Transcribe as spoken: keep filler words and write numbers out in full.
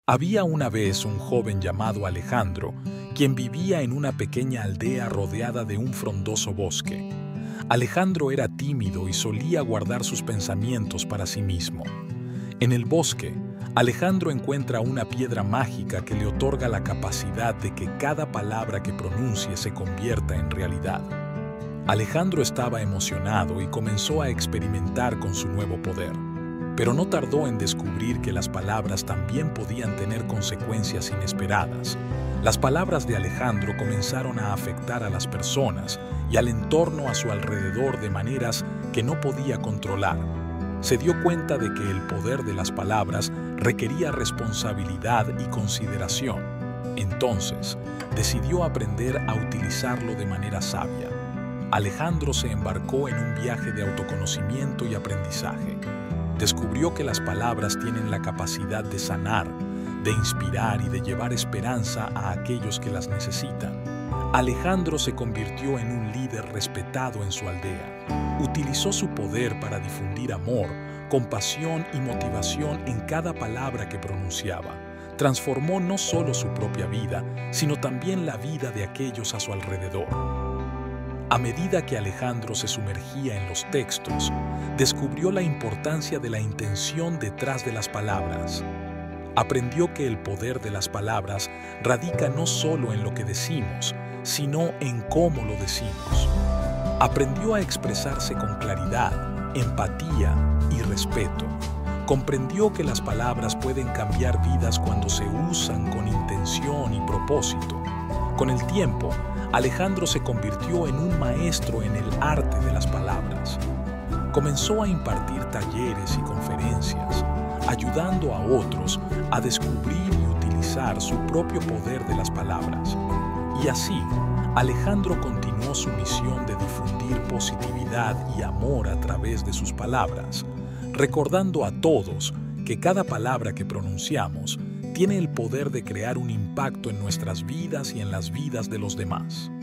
Había una vez un joven llamado Alejandro, quien vivía en una pequeña aldea rodeada de un frondoso bosque. Alejandro era tímido y solía guardar sus pensamientos para sí mismo. En el bosque, Alejandro encuentra una piedra mágica que le otorga la capacidad de que cada palabra que pronuncie se convierta en realidad. Alejandro estaba emocionado y comenzó a experimentar con su nuevo poder. Pero no tardó en descubrir que las palabras también podían tener consecuencias inesperadas. Las palabras de Alejandro comenzaron a afectar a las personas y al entorno a su alrededor de maneras que no podía controlar. Se dio cuenta de que el poder de las palabras requería responsabilidad y consideración. Entonces, decidió aprender a utilizarlo de manera sabia. Alejandro se embarcó en un viaje de autoconocimiento y aprendizaje. Descubrió que las palabras tienen la capacidad de sanar, de inspirar y de llevar esperanza a aquellos que las necesitan. Alejandro se convirtió en un líder respetado en su aldea. Utilizó su poder para difundir amor, compasión y motivación en cada palabra que pronunciaba. Transformó no solo su propia vida, sino también la vida de aquellos a su alrededor. A medida que Alejandro se sumergía en los textos, descubrió la importancia de la intención detrás de las palabras. Aprendió que el poder de las palabras radica no solo en lo que decimos, sino en cómo lo decimos. Aprendió a expresarse con claridad, empatía y respeto. Comprendió que las palabras pueden cambiar vidas cuando se usan con intención y propósito. Con el tiempo, Alejandro se convirtió en un maestro en el arte de las palabras. Comenzó a impartir talleres y conferencias, ayudando a otros a descubrir y utilizar su propio poder de las palabras. Y así, Alejandro continuó su misión de difundir positividad y amor a través de sus palabras, recordando a todos que cada palabra que pronunciamos tiene el poder de crear un impacto en nuestras vidas y en las vidas de los demás.